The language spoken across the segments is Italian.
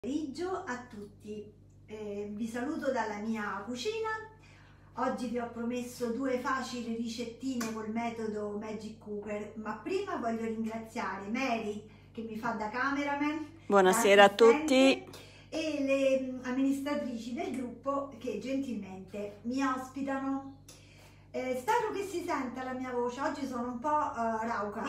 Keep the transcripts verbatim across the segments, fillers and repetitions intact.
Pomeriggio a tutti, eh, vi saluto dalla mia cucina. Oggi vi ho promesso due facili ricettine col metodo Magic Cooker, ma prima voglio ringraziare Mary che mi fa da cameraman. Buonasera a tutti. E le amministratrici del gruppo che gentilmente mi ospitano. Eh, spero che si senta la mia voce, oggi sono un po' uh, rauca.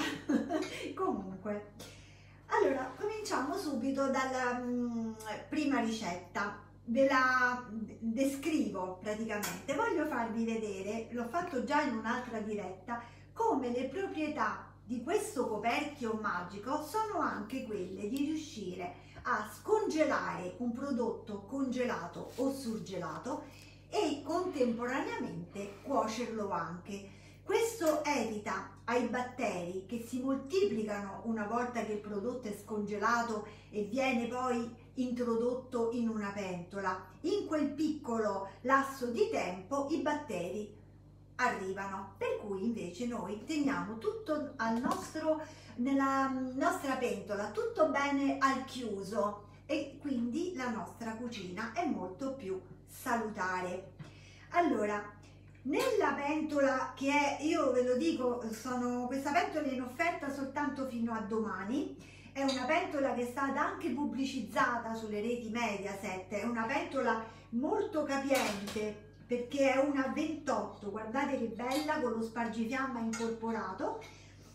Comunque, allora cominciamo subito dalla um, prima ricetta. Ve la descrivo praticamente. Voglio farvi vedere, l'ho fatto già in un'altra diretta, come le proprietà di questo coperchio magico sono anche quelle di riuscire a scongelare un prodotto congelato o surgelato e contemporaneamente cuocerlo anche. Questo evita ai batteri che si moltiplicano una volta che il prodotto è scongelato e viene poi introdotto in una pentola. In quel piccolo lasso di tempo i batteri arrivano, per cui invece noi teniamo tutto al nostro, nella nostra pentola, tutto bene al chiuso, e quindi la nostra cucina è molto più salutare. Allora, nella pentola che è, io ve lo dico, sono, questa pentola è in offerta soltanto fino a domani, è una pentola che è stata anche pubblicizzata sulle reti Mediaset, è una pentola molto capiente perché è una ventotto, guardate che bella, con lo spargifiamma incorporato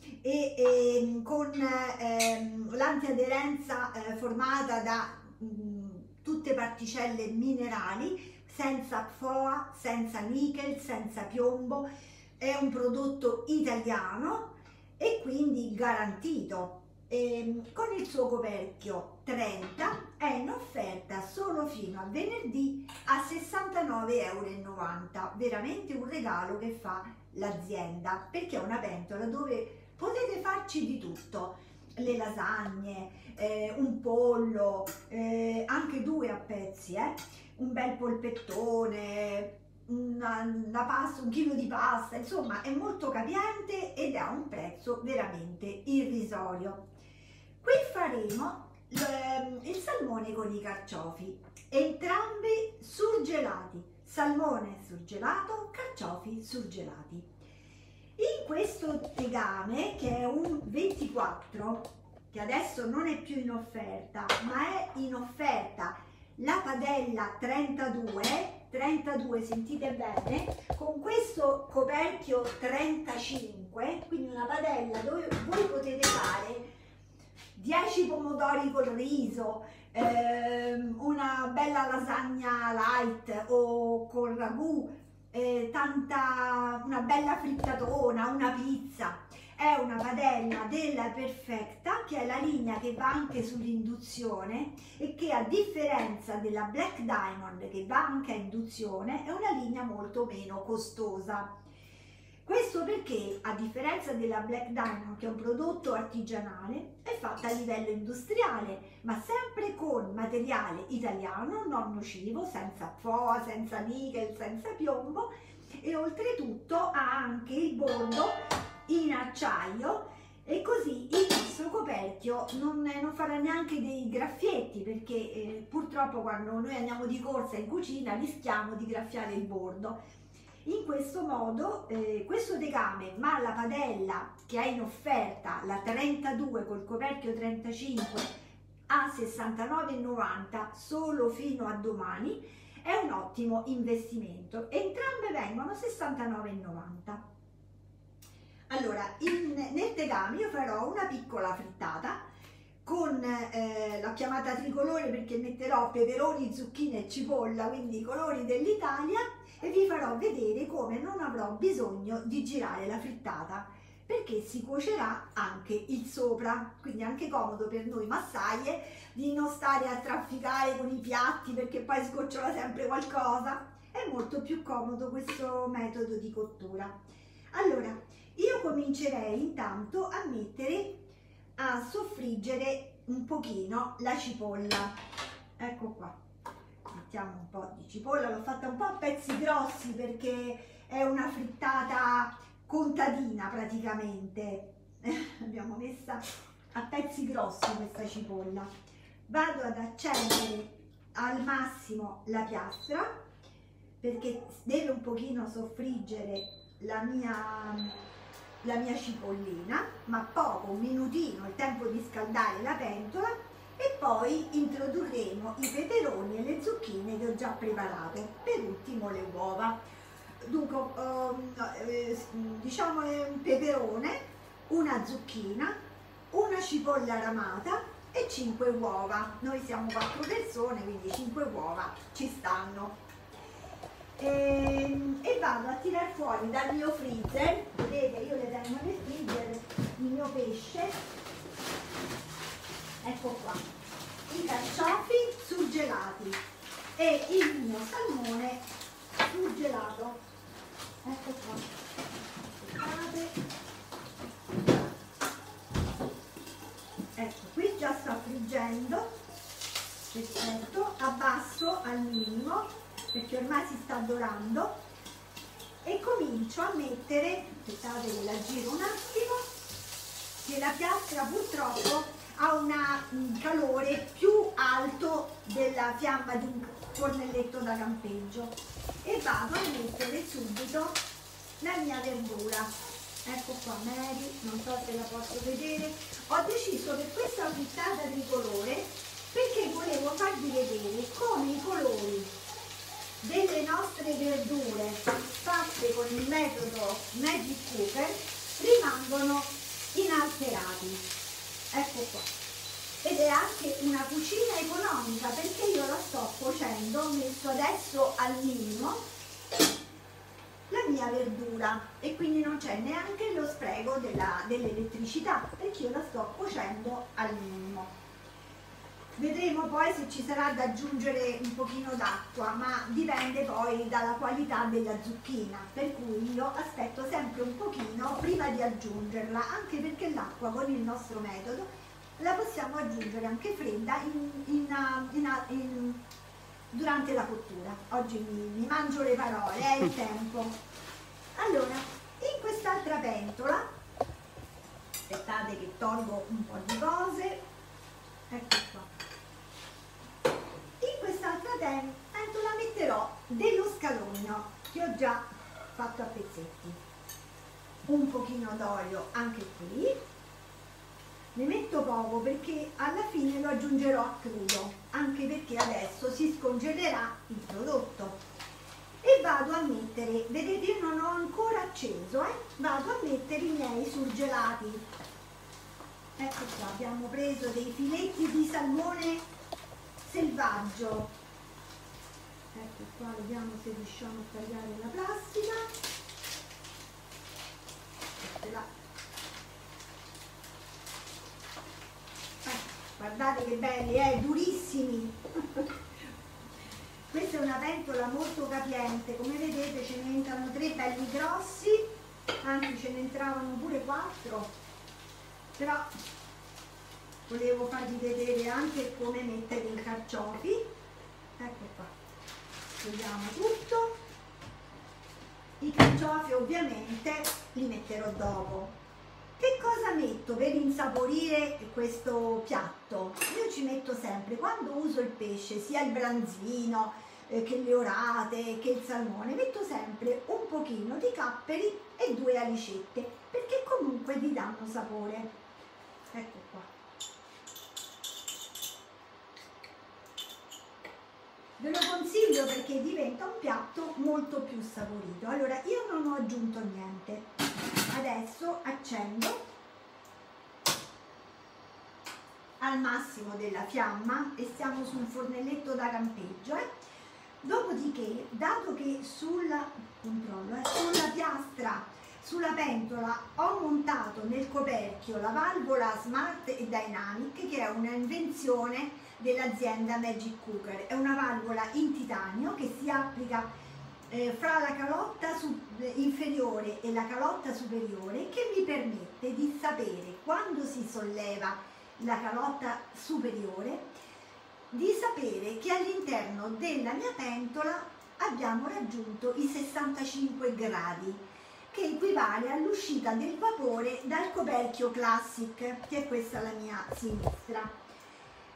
e, e con ehm, l'antiaderenza eh, formata da mh, tutte particelle minerali, senza P F O A, senza nickel, senza piombo. È un prodotto italiano e quindi garantito. E con il suo coperchio trenta è in offerta solo fino a venerdì a sessantanove e novanta euro. Veramente un regalo che fa l'azienda, perché è una pentola dove potete farci di tutto: le lasagne, eh, un pollo, eh, anche due a pezzi, eh, un bel polpettone, una, una pasta, un chilo di pasta, insomma è molto capiente ed ha un prezzo veramente irrisorio. Qui faremo il salmone con i carciofi, entrambi surgelati, salmone surgelato, carciofi surgelati. In questo tegame, che è un ventiquattro, che adesso non è più in offerta, ma è in offerta la padella trentadue, trentadue, sentite bene, con questo coperchio trentacinque, quindi una padella dove voi potete fare dieci pomodori col riso, ehm, una bella lasagna light o col ragù, eh, tanta, una bella frittatona, una pizza. È una padella della Perfecta, che è la linea che va anche sull'induzione e che, a differenza della Black Diamond che va anche a induzione, è una linea molto meno costosa. Questo perché, a differenza della Black Diamond, che è un prodotto artigianale, è fatta a livello industriale, ma sempre con materiale italiano, non nocivo, senza P F O A, senza nickel, senza piombo, e oltretutto ha anche il bordo in acciaio, e così il nostro coperchio non, non farà neanche dei graffietti, perché eh, purtroppo quando noi andiamo di corsa in cucina rischiamo di graffiare il bordo. In questo modo eh, questo tegame, ma la padella che è in offerta, la trentadue col coperchio trentacinque, a sessantanove e novanta solo fino a domani, è un ottimo investimento. Entrambe vengono a sessantanove e novanta. Allora, in, nel tegame io farò una piccola frittata con, eh, l'ho chiamata tricolore perché metterò peperoni, zucchine e cipolla, quindi i colori dell'Italia, e vi farò vedere come non avrò bisogno di girare la frittata, perché si cuocerà anche il sopra, quindi è anche comodo per noi massaie di non stare a trafficare con i piatti perché poi sgocciola sempre qualcosa. È molto più comodo questo metodo di cottura. Allora, io comincerei intanto a mettere a soffriggere un pochino la cipolla. Ecco qua, mettiamo un po' di cipolla, l'ho fatta un po' a pezzi grossi perché è una frittata contadina praticamente. L'abbiamo messa a pezzi grossi questa cipolla. vado ad accendere al massimo la piastra, perché deve un pochino soffriggere la mia, la mia cipollina, ma poco, un minutino, il tempo di scaldare la pentola, e poi introdurremo i peperoni e le zucchine che ho già preparato, per ultimo le uova. Dunque, um, eh, diciamo un peperone, una zucchina, una cipolla ramata e cinque uova. Noi siamo quattro persone, quindi cinque uova ci stanno. E, e vado a tirar fuori dal mio freezer, vedete, io le tengo nel freezer, il mio pesce, ecco qua, i carciofi surgelati e il mio salmone surgelato, ecco qua. Ecco, qui già sta friggendo, perfetto, abbasso al minimo perché ormai si sta dorando, e comincio a mettere, aspettate che la giro un attimo, che la piastra purtroppo ha un calore più alto della fiamma di un fornelletto da campeggio, e vado a mettere subito la mia verdura. Ecco qua Mary, non so se la posso vedere. Ho deciso per questa frittata tricolore perché volevo farvi vedere come i colori delle nostre verdure fatte con il metodo Magic Cooker rimangono inalterati. Ecco qua. Ed è anche una cucina economica, perché io la sto cuocendo, ho messo adesso al minimo la mia verdura e quindi non c'è neanche lo spreco dell'elettricità, perché io la sto cuocendo al minimo. Vedremo poi se ci sarà da aggiungere un pochino d'acqua, ma dipende poi dalla qualità della zucchina, per cui io aspetto sempre un pochino prima di aggiungerla, anche perché l'acqua con il nostro metodo la possiamo aggiungere anche fredda in, in, in, in, durante la cottura. Oggi mi, mi mangio le parole, è il tempo. Allora, in quest'altra pentola, aspettate che tolgo un po' di cose, ecco qua. In quest'altra pentola metterò dello scalogno che ho già fatto a pezzetti, un pochino d'olio anche qui, ne metto poco perché alla fine lo aggiungerò a crudo, anche perché adesso si scongelerà il prodotto, e vado a mettere, vedete io non ho ancora acceso, eh? Vado a mettere i miei surgelati. Ecco qua, abbiamo preso dei filetti di salmone selvaggio, ecco qua, vediamo se riusciamo a tagliare la plastica. La... Eh, guardate che belli, eh, durissimi. Questa è una pentola molto capiente, come vedete ce ne entrano tre belli grossi, anzi ce ne entravano pure quattro, però volevo farvi vedere anche come mettere i carciofi. Ecco qua, togliamo tutto. I carciofi ovviamente li metterò dopo. Che cosa metto per insaporire questo piatto? Io ci metto sempre, quando uso il pesce, sia il branzino eh, che le orate, che il salmone, metto sempre un pochino di capperi e due alicette, perché comunque vi danno sapore. Ecco qua. Ve lo consiglio perché diventa un piatto molto più saporito. Allora, io non ho aggiunto niente. Adesso accendo al massimo della fiamma e stiamo su un fornelletto da campeggio. Eh? Dopodiché, dato che sulla, controllo, eh, sulla piastra, sulla pentola, ho montato nel coperchio la valvola Smart e Dynamic, che è un'invenzione dell'azienda Magic Cooker. È una valvola in titanio che si applica eh, fra la calotta inferiore e la calotta superiore, che mi permette di sapere, quando si solleva la calotta superiore, di sapere che all'interno della mia pentola abbiamo raggiunto i sessantacinque gradi, che equivale all'uscita del vapore dal coperchio Classic, che è questa la mia sinistra.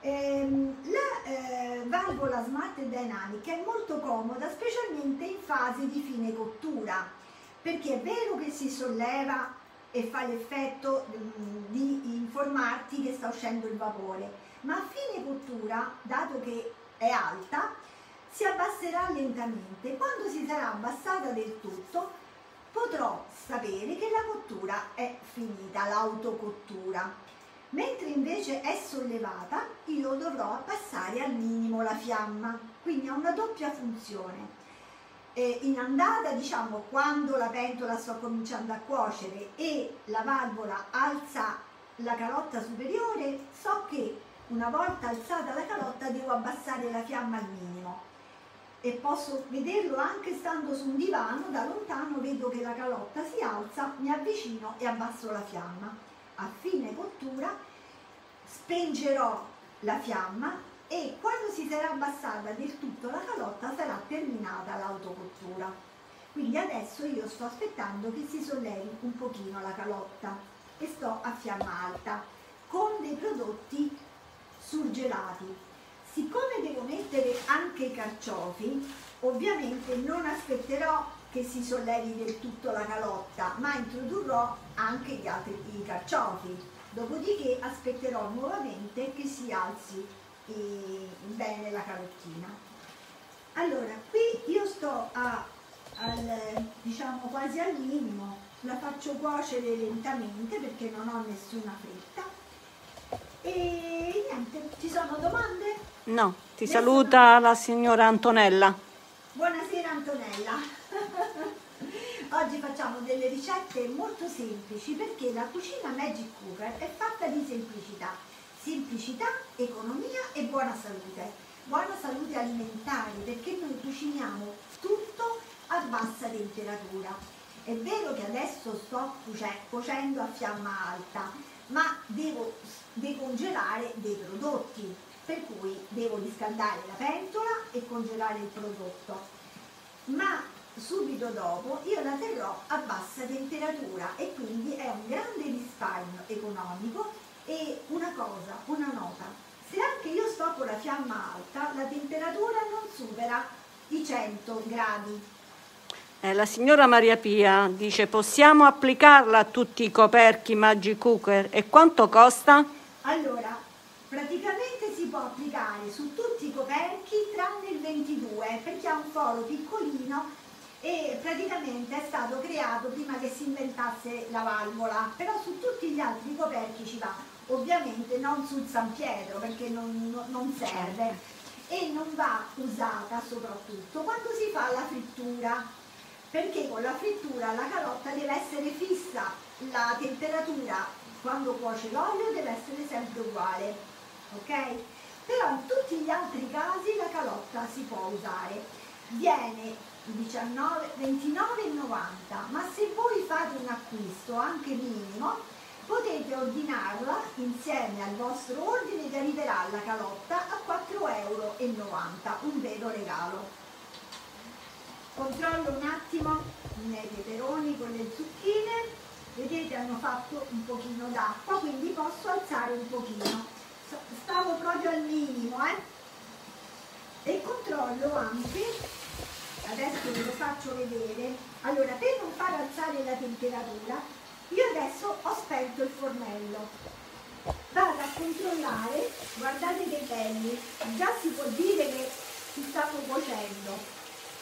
Ehm, la eh, valvola Smart Dynamic è molto comoda, specialmente in fase di fine cottura, perché è vero che si solleva e fa l'effetto di informarti che sta uscendo il vapore, ma a fine cottura, dato che è alta, si abbasserà lentamente. Quando si sarà abbassata del tutto, potrò sapere che la cottura è finita, l'autocottura. Mentre invece è sollevata, io dovrò abbassare al minimo la fiamma, quindi ha una doppia funzione. Eh, in andata, diciamo, quando la pentola sta cominciando a cuocere e la valvola alza la calotta superiore, so che una volta alzata la calotta devo abbassare la fiamma al minimo. E posso vederlo anche stando su un divano, da lontano vedo che la calotta si alza, mi avvicino e abbasso la fiamma. A fine cottura spengerò la fiamma e quando si sarà abbassata del tutto la calotta sarà terminata l'autocottura. Quindi adesso io sto aspettando che si sollevi un pochino la calotta e sto a fiamma alta con dei prodotti surgelati. Siccome devo mettere anche i carciofi, ovviamente non aspetterò che si sollevi del tutto la calotta, ma introdurrò anche gli altri i carciofi, dopodiché aspetterò nuovamente che si alzi eh, bene la calottina. Allora, qui io sto a, al, diciamo quasi al minimo, la faccio cuocere lentamente perché non ho nessuna fretta. E niente, ci sono domande? No, ti Nessuna... saluta la signora Antonella. Buonasera Antonella. Oggi facciamo delle ricette molto semplici perché la cucina Magic Cooker è fatta di semplicità, semplicità, economia e buona salute, buona salute alimentare, perché noi cuciniamo tutto a bassa temperatura. È vero che adesso sto cuocendo a fiamma alta, ma devo decongelare dei prodotti, per cui devo riscaldare la pentola e congelare il prodotto, ma subito dopo io la terrò a bassa temperatura e quindi è un grande risparmio economico. E una cosa, una nota, se anche io sto con la fiamma alta, la temperatura non supera i cento gradi. Eh, la signora Maria Pia dice: possiamo applicarla a tutti i coperchi Magic Cooker e quanto costa? Allora, praticamente si può applicare su tutti i coperchi tranne il ventidue, perché ha un foro piccolino e praticamente è stato creato prima che si inventasse la valvola, però su tutti gli altri coperchi ci va, ovviamente non sul San Pietro perché non, non serve, e non va usata soprattutto quando si fa la frittura, perché con la frittura la calotta deve essere fissa, la temperatura quando cuoce l'olio deve essere sempre uguale, ok? Però in tutti gli altri casi la calotta si può usare, viene ventinove e novanta, ma se voi fate un acquisto anche minimo potete ordinarla insieme al vostro ordine ed arriverà la calotta a quattro e novanta euro, un vero regalo. Controllo un attimo i miei peperoni con le zucchine, vedete hanno fatto un pochino d'acqua, quindi posso alzare un pochino, stavo proprio al minimo, eh? E controllo anche, adesso ve lo faccio vedere. Allora, per non far alzare la temperatura, io adesso ho spento il fornello, vado a controllare, guardate che belli, già si può dire che si stanno cuocendo.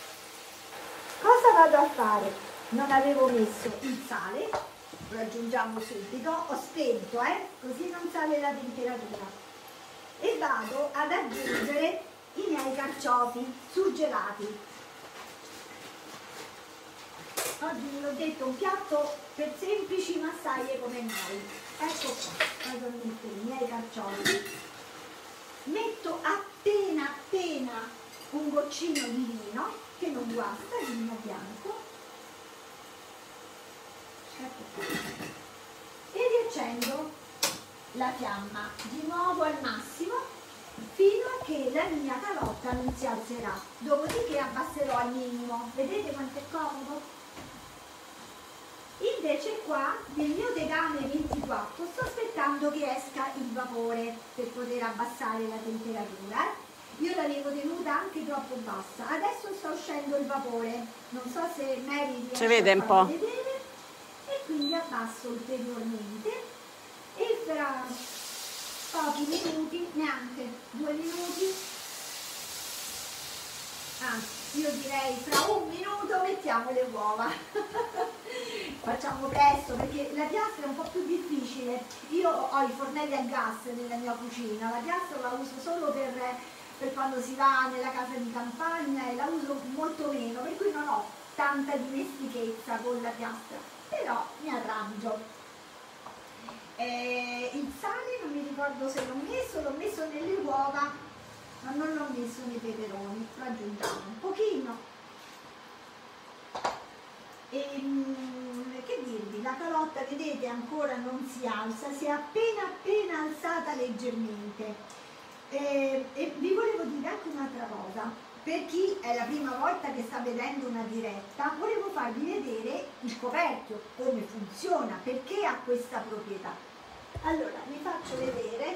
Cosa vado a fare? Non avevo messo il sale, lo aggiungiamo subito, ho spento, eh? Così non sale la temperatura. E vado ad aggiungere i miei carciofi surgelati. Oggi vi ho detto un piatto per semplici massaie come noi. Ecco qua, vado a mettere i miei carciofi. Metto appena appena un goccino di vino, che non guasta, vino bianco. Ecco qua. E riaccendo la fiamma di nuovo al massimo fino a che la mia calotta non si alzerà. Dopodiché abbasserò al minimo. Vedete quanto è comodo? Invece qua nel mio tegame ventiquattro sto aspettando che esca il vapore per poter abbassare la temperatura. Eh? Io l'avevo tenuta anche troppo bassa, adesso sta uscendo il vapore, non so se Mary riesce si vede un po'. vedere, e quindi abbasso ulteriormente e fra pochi minuti, neanche due minuti, anzi io direi fra un minuto mettiamo le uova. Facciamo presto perché la piastra è un po' più difficile. Io ho i fornelli a gas nella mia cucina, la piastra la uso solo per, per quando si va nella casa di campagna e la uso molto meno, per cui non ho tanta dimestichezza con la piastra, però mi arrangio. Eh, il sale non mi ricordo se l'ho messo, l'ho messo nelle uova, ma non l'ho messo nei peperoni, lo aggiungiamo un pochino. E, che dirvi, la calotta vedete ancora non si alza, si è appena appena alzata leggermente. E, e vi volevo dire anche un'altra cosa, per chi è la prima volta che sta vedendo una diretta, volevo farvi vedere il coperchio, come funziona, perché ha questa proprietà. Allora vi faccio vedere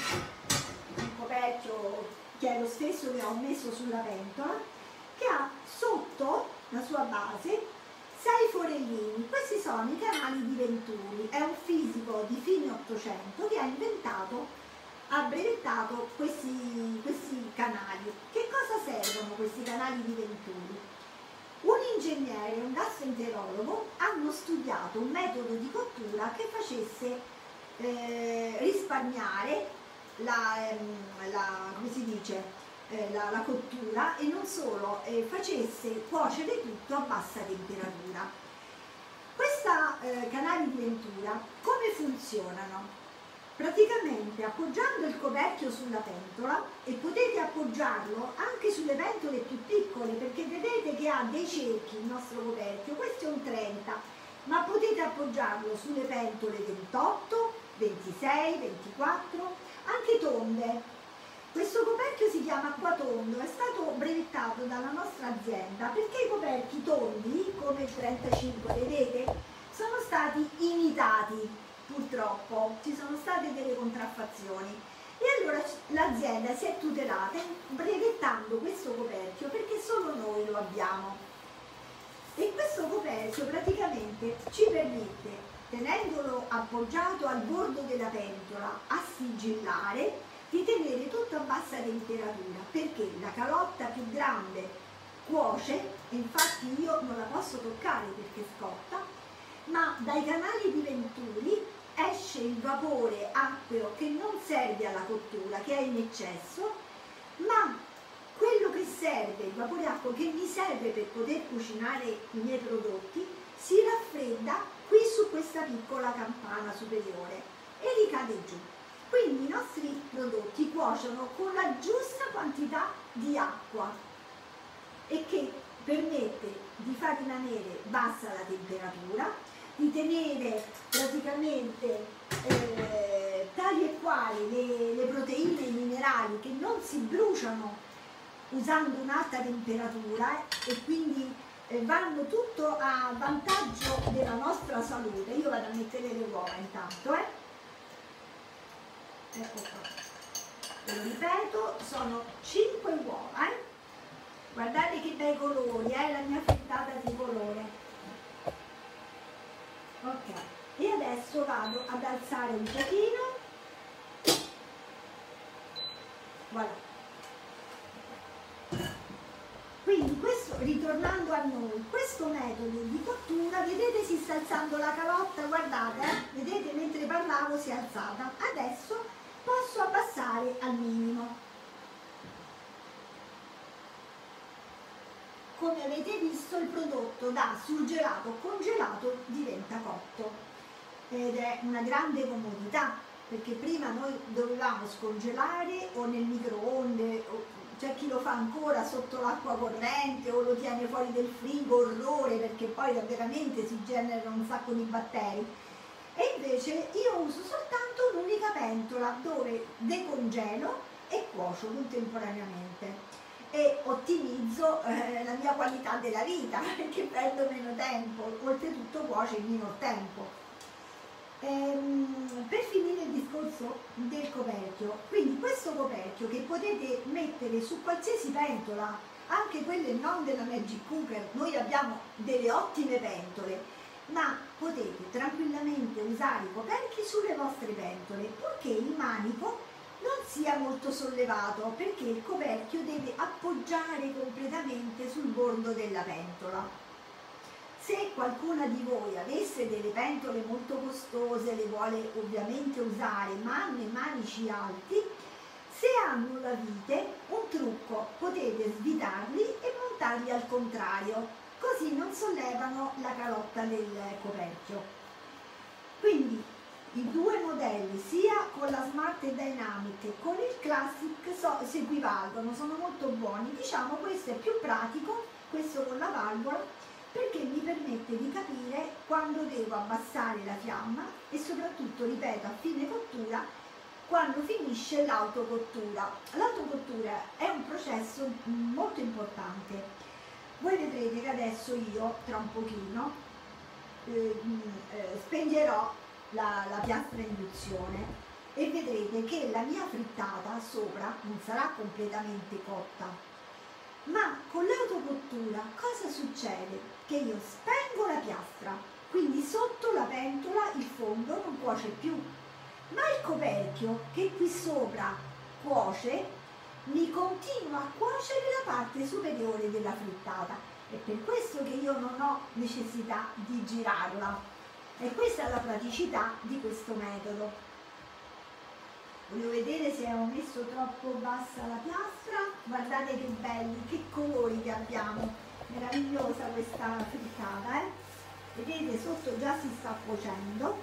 il coperchio, che è lo stesso che ho messo sulla pentola, che ha sotto la sua base sei forellini. Questi sono i canali di Venturi, è un fisico di fine Ottocento che ha inventato, ha brevettato questi, questi canali. Che cosa servono questi canali di Venturi? Un ingegnere e un gastroenterologo hanno studiato un metodo di cottura che facesse eh, risparmiare la, ehm, la, come si dice, La, la cottura e non solo, eh, facesse cuocere tutto a bassa temperatura. Questi eh, canali di Ventura come funzionano? Praticamente appoggiando il coperchio sulla pentola, e potete appoggiarlo anche sulle pentole più piccole, perché vedete che ha dei cerchi il nostro coperchio, questo è un trenta, ma potete appoggiarlo sulle pentole ventotto, ventisei, ventiquattro, anche tonde. Questo coperchio si chiama acquatondo, è stato brevettato dalla nostra azienda perché i coperchi tondi, come il trentacinque, vedete, sono stati imitati, purtroppo, ci sono state delle contraffazioni. E allora l'azienda si è tutelata brevettando questo coperchio perché solo noi lo abbiamo. E questo coperchio praticamente ci permette, tenendolo appoggiato al bordo della pentola, a sigillare, di tenere tutto a bassa temperatura, perché la calotta più grande cuoce, e infatti io non la posso toccare perché scotta, ma dai canali di Venturi esce il vapore acqueo che non serve alla cottura, che è in eccesso, ma quello che serve, il vapore acqueo che mi serve per poter cucinare i miei prodotti, si raffredda qui su questa piccola campana superiore e ricade giù. Quindi i nostri prodotti cuociono con la giusta quantità di acqua e che permette di far rimanere bassa la temperatura, di tenere praticamente eh, tali e quali le, le proteine e i minerali che non si bruciano usando un'alta temperatura eh, e quindi eh, vanno tutto a vantaggio della nostra salute. Io vado a mettere le uova intanto, eh. Ecco qua, ve lo ripeto, sono cinque uova, eh? Guardate che bei colori, eh? La mia frittata di colore. Ok, e adesso vado ad alzare un pochino, voilà. Quindi questo, ritornando a noi, questo metodo di cottura, vedete si sta alzando la calotta, guardate, eh? Vedete mentre parlavo si è alzata, adesso posso abbassare al minimo. Come avete visto il prodotto da surgelato congelato diventa cotto ed è una grande comodità, perché prima noi dovevamo scongelare o nel microonde, c'è chi lo fa ancora sotto l'acqua corrente o lo tiene fuori del frigo, orrore, perché poi veramente si generano un sacco di batteri. E invece io uso soltanto un'unica pentola dove decongelo e cuocio contemporaneamente. E ottimizzo eh, la mia qualità della vita, perché perdo meno tempo, oltretutto cuoce in minor tempo. Ehm, per finire il discorso del coperchio, quindi questo coperchio che potete mettere su qualsiasi pentola, anche quelle non della Magic Cooker, noi abbiamo delle ottime pentole, ma potete tranquillamente usare i coperchi sulle vostre pentole, purché il manico non sia molto sollevato, perché il coperchio deve appoggiare completamente sul bordo della pentola. Se qualcuna di voi avesse delle pentole molto costose, le vuole ovviamente usare, ma hanno i manici alti, se hanno la vite, un trucco, potete svitarli e montarli al contrario, così non sollevano la calotta del coperchio. Quindi i due modelli, sia con la Smart e Dynamic che con il Classic, so, si equivalgono, sono molto buoni. Diciamo questo è più pratico, questo con la valvola, perché mi permette di capire quando devo abbassare la fiamma e soprattutto, ripeto, a fine cottura, quando finisce l'autocottura. L'autocottura è un processo molto importante. Voi vedrete che adesso io, tra un pochino, eh, eh, spegnerò la, la piastra a induzione e vedrete che la mia frittata sopra non sarà completamente cotta. Ma con l'autocottura cosa succede? Che io spengo la piastra, quindi sotto la pentola il fondo non cuoce più, ma il coperchio che qui sopra cuoce mi continua a cuocere la parte superiore della frittata. È per questo che io non ho necessità di girarla, e questa è la praticità di questo metodo. Voglio vedere se ho messo troppo bassa la piastra. Guardate che belli, che colori che abbiamo, meravigliosa questa frittata, eh? Vedete, sotto già si sta cuocendo.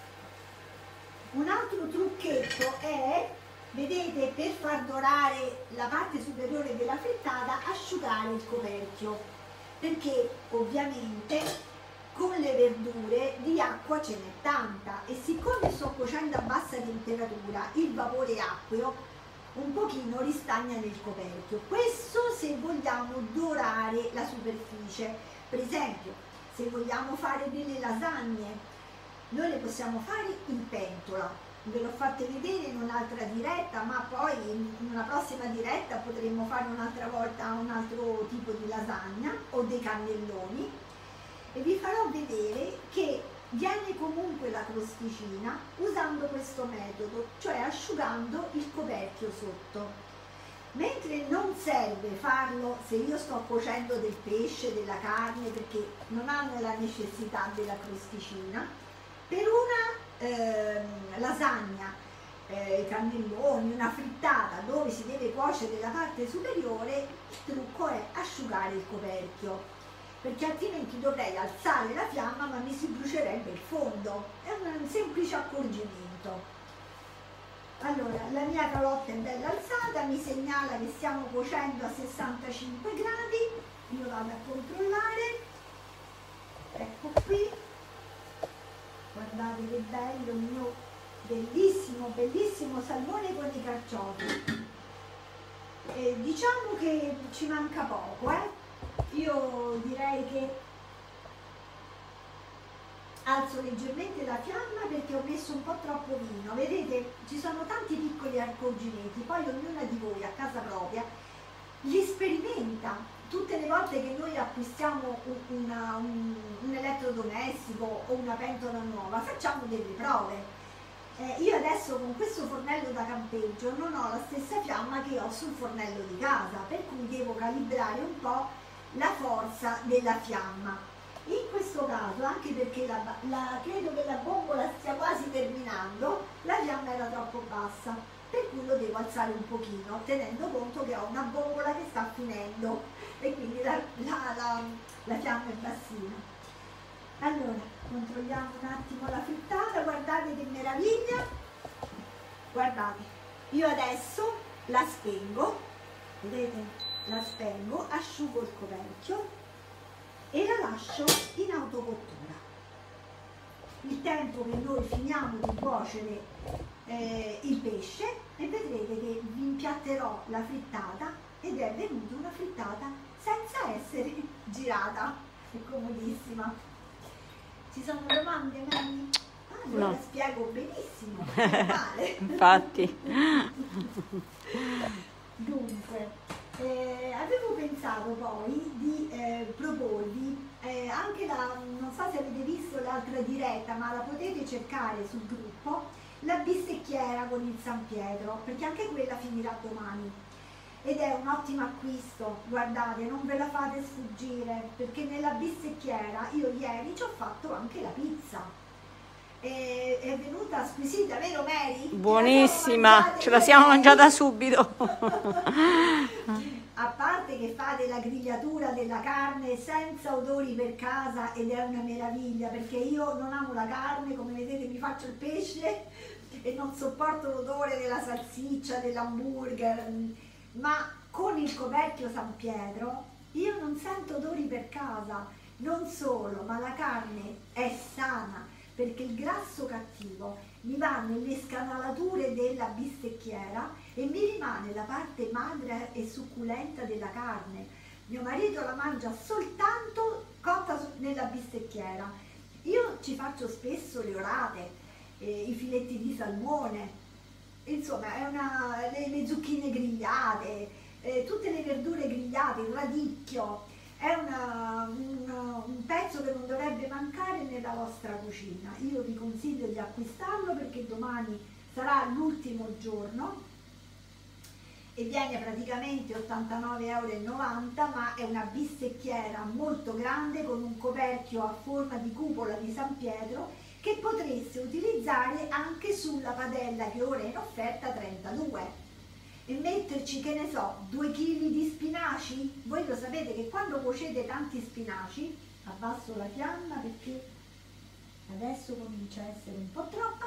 Un altro trucchetto è, vedete, per far dorare la parte superiore della frittata, asciugare il coperchio, perché ovviamente con le verdure di acqua ce n'è tanta, e siccome sto cuocendo a bassa temperatura, il vapore acqueo un pochino ristagna nel coperchio. Questo se vogliamo dorare la superficie. Per esempio, se vogliamo fare delle lasagne, noi le possiamo fare in pentola. Ve l'ho fatte vedere in un'altra diretta, ma poi in una prossima diretta potremo fare un'altra volta un altro tipo di lasagna o dei cannelloni, e vi farò vedere che viene comunque la crosticina usando questo metodo, cioè asciugando il coperchio sotto. Mentre non serve farlo se io sto cuocendo del pesce, della carne, perché non hanno la necessità della crosticina, per una eh, lasagna, eh, cannelloni, una frittata dove si deve cuocere la parte superiore, il trucco è asciugare il coperchio, perché altrimenti dovrei alzare la fiamma ma mi si brucierebbe il fondo. È un semplice accorgimento. Allora, la mia calotta è bella alzata, mi segnala che stiamo cuocendo a sessantacinque gradi, io vado a controllare, ecco qui, guardate che bello il mio bellissimo, bellissimo salmone con i carciofi. E diciamo che ci manca poco, eh? Io direi che alzo leggermente la fiamma perché ho messo un po' troppo vino. Vedete, ci sono tanti piccoli accorgimenti, poi ognuna di voi a casa propria li sperimenta. Tutte le volte che noi acquistiamo un, una, un, un elettrodomestico o una pentola nuova, facciamo delle prove. Eh, io adesso con questo fornello da campeggio non ho la stessa fiamma che ho sul fornello di casa, per cui devo calibrare un po' la forza della fiamma. In questo caso, anche perché la, la, credo che la bombola stia quasi terminando, la fiamma era troppo bassa, per cui lo devo alzare un pochino, tenendo conto che ho una bombola che sta finendo e quindi la, la, la, la fiamma è bassina. Allora, controlliamo un attimo la frittata, guardate che meraviglia. Guardate, io adesso la spengo, vedete? La spengo, asciugo il coperchio e la lascio in autocottura. Il tempo che noi finiamo di cuocere eh, il pesce, e vedrete che vi impiatterò la frittata ed è venuta una frittata senza essere girata, è comodissima. Ci sono domande, Manny? Ah, io no. la spiego benissimo, male. Infatti. Dunque, eh, avevo pensato poi di eh, proporvi eh, anche la, non so se avete visto l'altra diretta, ma la potete cercare sul gruppo, la bistecchiera con il San Pietro, perché anche quella finirà domani. Ed è un ottimo acquisto, guardate, non ve la fate sfuggire, perché nella bistecchiera io ieri ci ho fatto anche la pizza. E, è venuta squisita, vero Mary? Buonissima, ce la siamo mangiata subito. A parte che fate la grigliatura della carne senza odori per casa ed è una meraviglia, perché io non amo la carne, come vedete mi faccio il pesce e non sopporto l'odore della salsiccia, dell'hamburger, ma con il coperchio San Pietro io non sento odori per casa. Non solo, ma la carne è sana, perché il grasso cattivo mi va nelle scanalature della bistecchiera e mi rimane la parte magra e succulenta della carne. Mio marito la mangia soltanto cotta nella bistecchiera. Io ci faccio spesso le orate, eh, i filetti di salmone, insomma è una, le, le zucchine grigliate, eh, tutte le verdure grigliate, il radicchio. È una, un, un pezzo che non dovrebbe mancare nella vostra cucina. Io vi consiglio di acquistarlo perché domani sarà l'ultimo giorno e viene praticamente ottantanove e novanta euro, ma è una bistecchiera molto grande con un coperchio a forma di cupola di San Pietro che potreste utilizzare anche sulla padella che ora è in offerta trentadue. E metterci, che ne so, due chili di spinaci. Voi lo sapete che quando cuocete tanti spinaci, abbasso la fiamma perché adesso comincia a essere un po' troppa,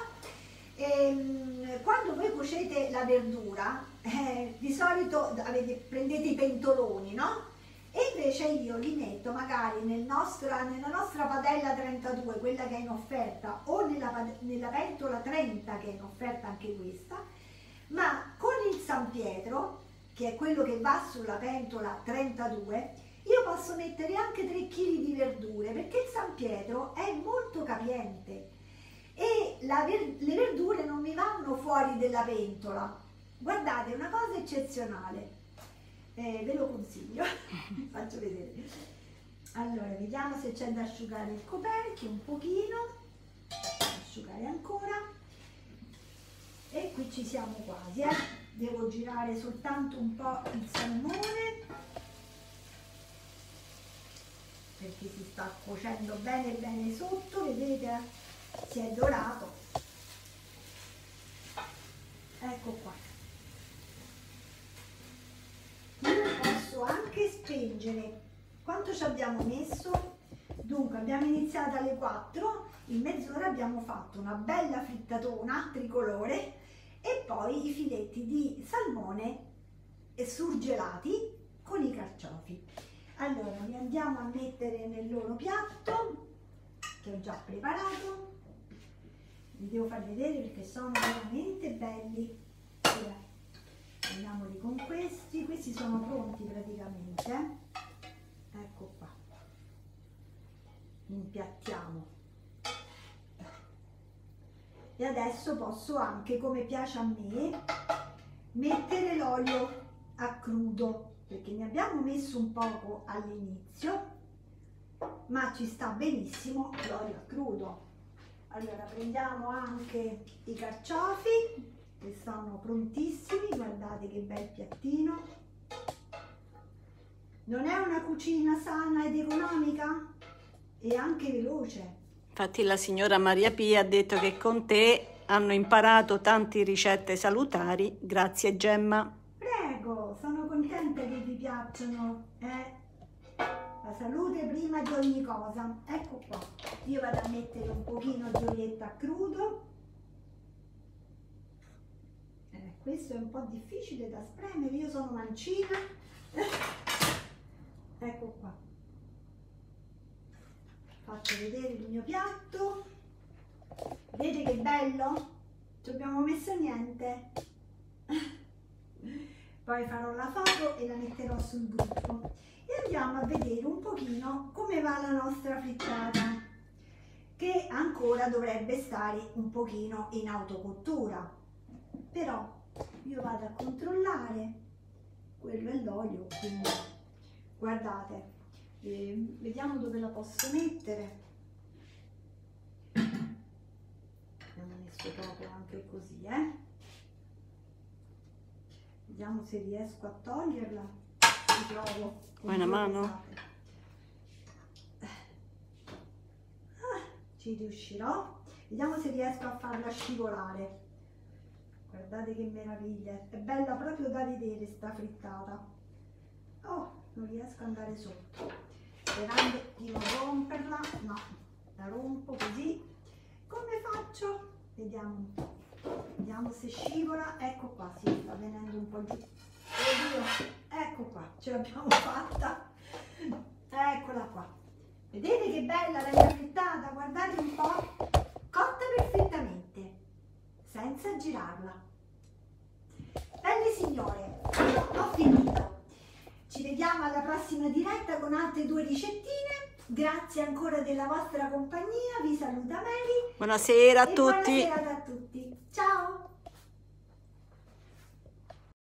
e, quando voi cuocete la verdura, eh, di solito avete, prendete i pentoloni, no? E invece io li metto magari nel nostra, nella nostra padella trentadue, quella che è in offerta, o nella, nella pentola trenta che è in offerta anche questa, ma con il San Pietro, che è quello che va sulla pentola trentadue, io posso mettere anche tre chili di verdure, perché il San Pietro è molto capiente e la ver le verdure non mi vanno fuori della pentola. Guardate, è una cosa eccezionale, eh, ve lo consiglio. Faccio vedere. Allora, vediamo se c'è da asciugare il coperchio un pochino, asciugare ancora. E qui ci siamo quasi, eh? Devo girare soltanto un po' il salmone perché si sta cuocendo bene bene sotto, vedete? Si è dorato. Ecco qua. Io posso anche spengere. Quanto ci abbiamo messo? Dunque abbiamo iniziato alle quattro, in mezz'ora abbiamo fatto una bella frittatona tricolore e poi i filetti di salmone surgelati con i carciofi. Allora li andiamo a mettere nel loro piatto che ho già preparato. Vi devo far vedere perché sono veramente belli. Allora, andiamoli con questi, questi sono pronti praticamente. Ecco qua. Impiattiamo. E adesso posso anche, come piace a me, mettere l'olio a crudo, perché ne abbiamo messo un poco all'inizio, ma ci sta benissimo l'olio a crudo. Allora prendiamo anche i carciofi, che sono prontissimi, guardate che bel piattino. Non è una cucina sana ed economica? E anche veloce. Infatti la signora Maria Pia ha detto che con te hanno imparato tante ricette salutari. Grazie Gemma. Prego, sono contenta che vi piacciono. Eh? La salute prima di ogni cosa. Ecco qua. Io vado a mettere un pochino di olietta a crudo. Eh, questo è un po' difficile da spremere, io sono mancina. Ecco qua. Faccio vedere il mio piatto. Vede che bello? Ci abbiamo messo niente. poi farò la foto e la metterò sul gruppo e andiamo a vedere un pochino come va la nostra frittata, che ancora dovrebbe stare un pochino in autocottura, però io vado a controllare, quello è l'olio, quindi guardate, eh, vediamo dove la posso mettere. Abbiamo messo poco anche così, eh vediamo se riesco a toglierla. Ci provo. Vuoi una mano? Ah, ci riuscirò. Vediamo se riesco a farla scivolare. Guardate che meraviglia, è bella proprio da vedere sta frittata. Oh, non riesco ad andare sotto, sperando di non romperla. No, la rompo così. Come faccio? Vediamo un po'. Vediamo se scivola. Ecco qua, sì, sta venendo un po' giù. Oddio, ecco qua, ce l'abbiamo fatta. Eccola qua. Vedete che bella la mia frittata? Guardate un po', cotta perfettamente, senza girarla. Belle signore, io ho finito. Ci vediamo alla prossima diretta con altre due ricettine. Grazie ancora della vostra compagnia, vi saluta Meli. Buonasera a e tutti. Buonasera a tutti. Ciao.